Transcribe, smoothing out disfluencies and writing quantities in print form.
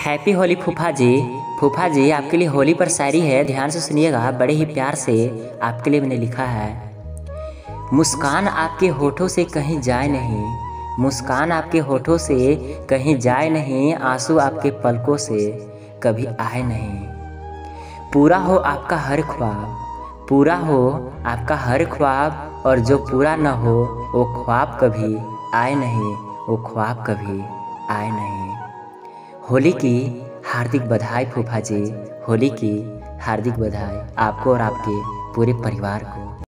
Happy Holi फूफा जी। फूफा जी आपके लिए होली पर शायरी है, ध्यान से सुनिएगा। बड़े ही प्यार से आपके लिए मैंने लिखा है। मुस्कान आपके होठों से कहीं जाए नहीं, मुस्कान आपके होठों से कहीं जाए नहीं, आंसू आपके पलकों से कभी आए नहीं। पूरा हो आपका हर ख्वाब, पूरा हो आपका हर ख्वाब, और जो पूरा न हो वो ख्वाब कभी आए नहीं, वो ख्वाब कभी आए नहीं। होली की हार्दिक बधाई फूफा जी, होली की हार्दिक बधाई आपको और आपके पूरे परिवार को।